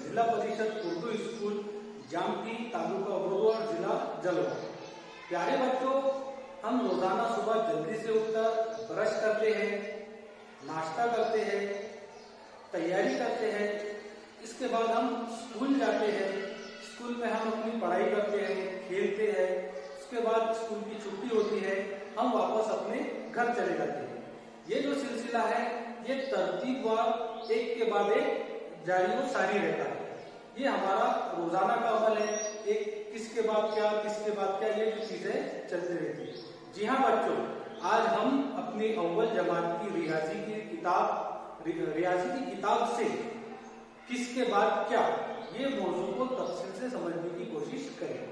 जिला परिषद उर्दू स्कूल जामटी, तालुका उमरगढ़, जिला जलवा। प्यारे बच्चों, हम रोजाना सुबह जल्दी से उठकर ब्रश करते हैं, नाश्ता करते हैं, तैयारी करते हैं। इसके बाद हम स्कूल जाते हैं। स्कूल में हम अपनी पढ़ाई करते हैं, खेलते हैं। उसके बाद स्कूल की छुट्टी होती है, हम वापस अपने घर चले जाते हैं। ये जो सिलसिला है ये तरतीबवार एक के बाद एक जारी व सारी रहता है। ये हमारा रोजाना का अमल है, एक किसके बाद क्या, किसके बाद क्या, ये जो चीजें चलती रहती है। जी हाँ बच्चों, आज हम अपनी अव्वल जमात की रियाजी की किताब से किसके बाद क्या, ये मौजू को तफसील से समझने की कोशिश करें।